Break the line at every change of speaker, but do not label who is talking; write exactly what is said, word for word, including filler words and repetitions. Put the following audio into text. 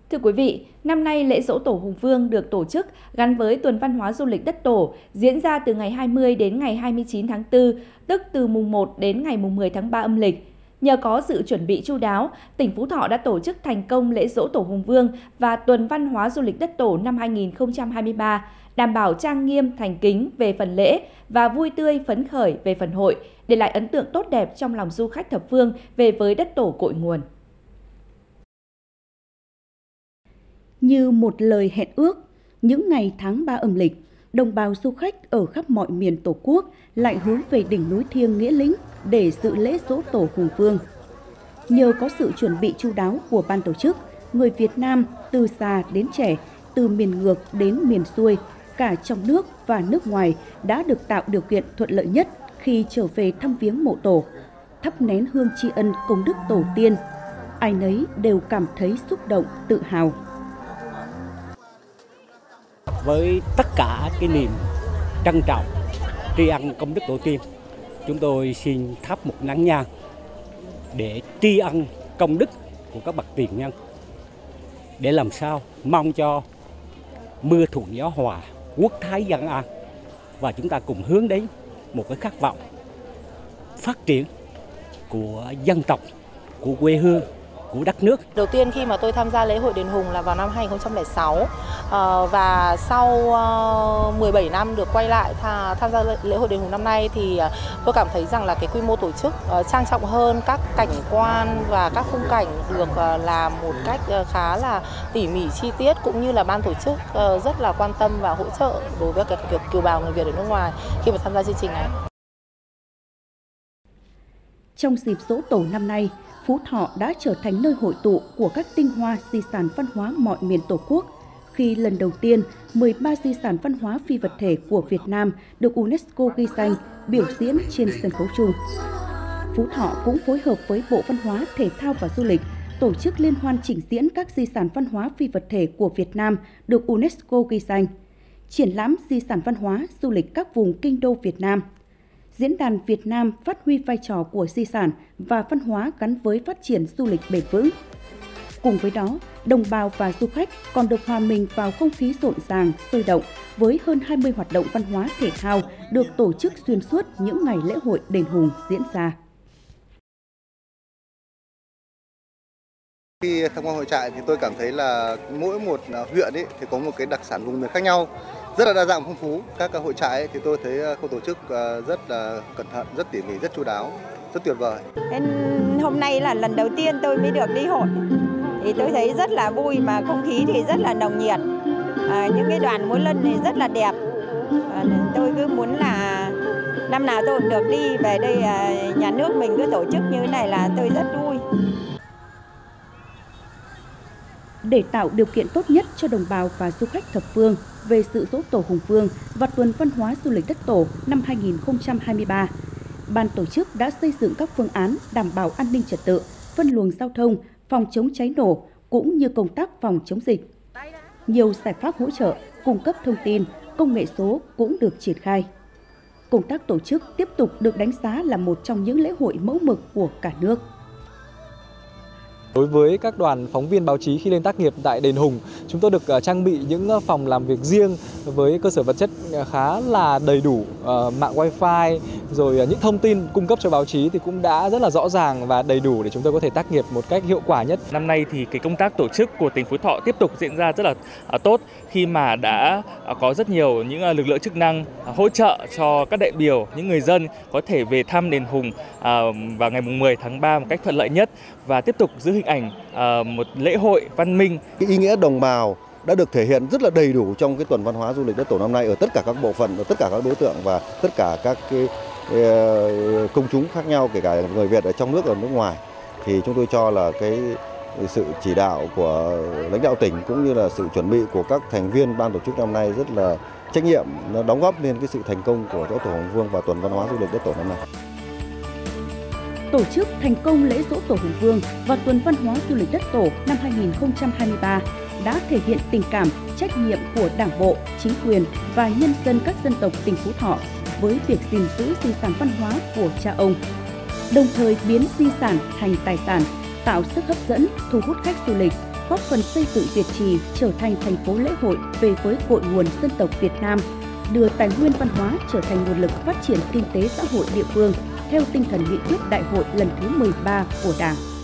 Thưa quý vị, năm nay lễ Giỗ Tổ Hùng Vương được tổ chức gắn với tuần văn hóa du lịch đất Tổ, diễn ra từ ngày hai mươi đến ngày hai mươi chín tháng tư, tức từ mùng một đến ngày mùng mười tháng ba âm lịch. Nhờ có sự chuẩn bị chu đáo, tỉnh Phú Thọ đã tổ chức thành công lễ Giỗ Tổ Hùng Vương và tuần văn hóa du lịch đất Tổ năm hai nghìn không trăm hai mươi ba, đảm bảo trang nghiêm, thành kính về phần lễ và vui tươi phấn khởi về phần hội, để lại ấn tượng tốt đẹp trong lòng du khách thập phương về với đất Tổ cội nguồn.
Như một lời hẹn ước, những ngày tháng ba âm lịch, đồng bào du khách ở khắp mọi miền Tổ quốc lại hướng về đỉnh núi thiêng Nghĩa Lĩnh để dự lễ Giỗ Tổ Hùng Vương. Nhờ có sự chuẩn bị chu đáo của ban tổ chức, người Việt Nam từ già đến trẻ, từ miền ngược đến miền xuôi, cả trong nước và nước ngoài đã được tạo điều kiện thuận lợi nhất khi trở về thăm viếng mộ tổ, thắp nén hương tri ân công đức tổ tiên. Ai nấy đều cảm thấy xúc động, tự hào.
Với tất cả cái niềm trân trọng, tri ân công đức tổ tiên, chúng tôi xin thắp một nén nhang để tri ân công đức của các bậc tiền nhân, để làm sao mong cho mưa thuận gió hòa, quốc thái dân an, và chúng ta cùng hướng đến một cái khát vọng phát triển của dân tộc, của quê hương, của đất nước.
Đầu tiên khi mà tôi tham gia lễ hội đền Hùng là vào năm hai nghìn không trăm lẻ sáu, và sau mười bảy năm được quay lại tham gia lễ hội đền Hùng năm nay thì tôi cảm thấy rằng là cái quy mô tổ chức trang trọng hơn, các cảnh quan và các khung cảnh được làm một cách khá là tỉ mỉ chi tiết, cũng như là ban tổ chức rất là quan tâm và hỗ trợ đối với các kiều bào người Việt ở nước ngoài khi mà tham gia chương trình này.
Trong dịp Giỗ Tổ năm nay, Phú Thọ đã trở thành nơi hội tụ của các tinh hoa di sản văn hóa mọi miền Tổ quốc, khi lần đầu tiên mười ba di sản văn hóa phi vật thể của Việt Nam được UNESCO ghi danh biểu diễn trên sân khấu chung. Phú Thọ cũng phối hợp với Bộ Văn hóa, Thể thao và Du lịch tổ chức liên hoan trình diễn các di sản văn hóa phi vật thể của Việt Nam được UNESCO ghi danh, triển lãm di sản văn hóa du lịch các vùng kinh đô Việt Nam. Diễn đàn Việt Nam phát huy vai trò của di sản và văn hóa gắn với phát triển du lịch bền vững. Cùng với đó, đồng bào và du khách còn được hòa mình vào không khí rộn ràng, sôi động với hơn hai mươi hoạt động văn hóa thể thao được tổ chức xuyên suốt những ngày lễ hội đền Hùng diễn ra.
Khi tham quan hội trại thì tôi cảm thấy là mỗi một huyện ấy thì có một cái đặc sản vùng miền khác nhau, rất là đa dạng phong phú. Các hội trại ấy thì tôi thấy khâu tổ chức rất là cẩn thận, rất tỉ mỉ, rất chu đáo, rất tuyệt vời.
Hôm nay là lần đầu tiên tôi mới được đi hội, thì tôi thấy rất là vui, mà không khí thì rất là nồng nhiệt. À, những cái đoàn múa lân thì rất là đẹp. À, tôi cứ muốn là năm nào tôi cũng được đi về đây, à, nhà nước mình cứ tổ chức như thế này là tôi rất vui.
Để tạo điều kiện tốt nhất cho đồng bào và du khách thập phương về sự Giỗ Tổ Hùng Vương và tuần văn hóa du lịch đất Tổ năm hai nghìn không trăm hai mươi ba, ban tổ chức đã xây dựng các phương án đảm bảo an ninh trật tự, phân luồng giao thông, phòng chống cháy nổ cũng như công tác phòng chống dịch. Nhiều giải pháp hỗ trợ, cung cấp thông tin, công nghệ số cũng được triển khai. Công tác tổ chức tiếp tục được đánh giá là một trong những lễ hội mẫu mực của cả nước.
Đối với các đoàn phóng viên báo chí khi lên tác nghiệp tại đền Hùng, chúng tôi được trang bị những phòng làm việc riêng với cơ sở vật chất khá là đầy đủ, mạng wifi, rồi những thông tin cung cấp cho báo chí thì cũng đã rất là rõ ràng và đầy đủ để chúng tôi có thể tác nghiệp một cách hiệu quả nhất.
Năm nay thì cái công tác tổ chức của tỉnh Phú Thọ tiếp tục diễn ra rất là tốt, khi mà đã có rất nhiều những lực lượng chức năng hỗ trợ cho các đại biểu, những người dân có thể về thăm đền Hùng vào ngày mười tháng ba một cách thuận lợi nhất, và tiếp tục giữ hình ảnh một lễ hội văn minh.
Cái ý nghĩa đồng bào đã được thể hiện rất là đầy đủ trong cái tuần văn hóa du lịch đất Tổ năm nay ở tất cả các bộ phận, ở tất cả các đối tượng và tất cả các cái công chúng khác nhau, kể cả người Việt ở trong nước và nước ngoài. Thì chúng tôi cho là cái sự chỉ đạo của lãnh đạo tỉnh cũng như là sự chuẩn bị của các thành viên ban tổ chức năm nay rất là trách nhiệm, nó đóng góp lên cái sự thành công của Giỗ Tổ Hùng Vương và tuần văn hóa du lịch đất Tổ năm nay.
Tổ chức thành công lễ Giỗ Tổ Hùng Vương và tuần văn hóa du lịch đất Tổ năm hai nghìn không trăm hai mươi ba đã thể hiện tình cảm, trách nhiệm của Đảng bộ, chính quyền và nhân dân các dân tộc tỉnh Phú Thọ với việc gìn giữ di sản văn hóa của cha ông, đồng thời biến di sản thành tài sản, tạo sức hấp dẫn, thu hút khách du lịch, góp phần xây dựng Việt Trì trở thành thành phố lễ hội về với cội nguồn dân tộc Việt Nam, đưa tài nguyên văn hóa trở thành nguồn lực phát triển kinh tế xã hội địa phương theo tinh thần nghị quyết đại hội lần thứ mười ba của Đảng.